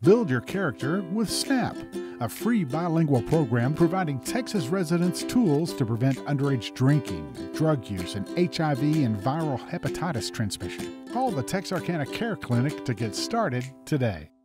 Build your character with Snapp, a free bilingual program providing Texas residents tools to prevent underage drinking, drug use, and HIV and viral hepatitis transmission. Call the Texarkana Care Clinic to get started today.